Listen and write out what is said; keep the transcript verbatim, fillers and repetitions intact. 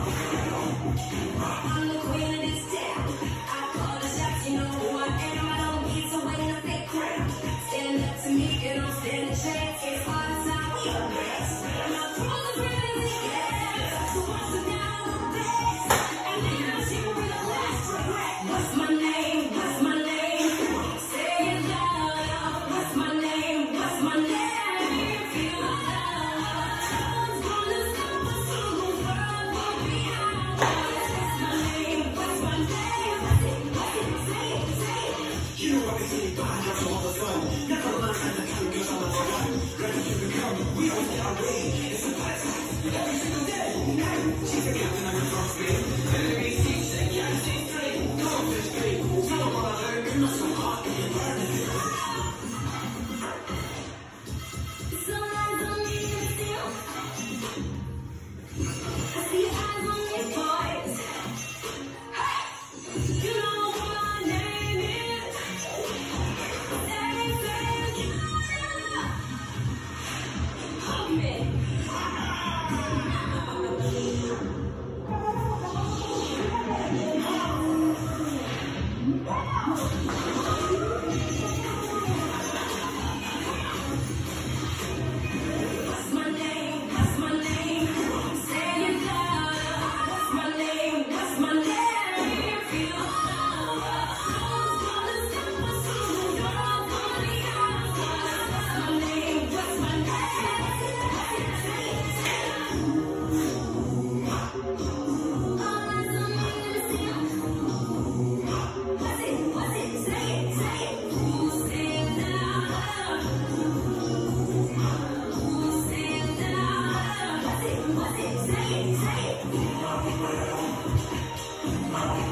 I'm the queen of this town. I call the shots, you know who I am. I don't need to win a big crown. Stand up to me, you don't stand a chance. It's hard time, we the best. And I'll throw the brand in the air. Who wants to down the best? And then I'll see who be the last regret. What's my name? What's my name? Say it loud. What's my name? What's my name? Feel the love. Gonna stop us from the world. Won't be out. What's my name? What's my name? What's it? What's it? Say it, say it. You know what they say behind us all the time. Never learn how to do good on the time. Ready to become, we always get our way. It's a fight every single day. She's the captain of the first grade. Enemy teach, they can't stay straight. Come on, fish great. Tell them what I learned. You're not so hot, you can learn it. Some eyes on me in the field. I see eyes on these boys. You know what my name is. Everything. Hug me. What's my name? What's my name? Say it louder. What's my name? What's my name? Feel the love. Who's gonna stop us from the world? Gonna be out. What's my name? What's my name? All eyes on me in the field. What's it? What's it? Say it, say it. Who's saying louder? Who's saying louder? What's it? What's it? Say it, say it.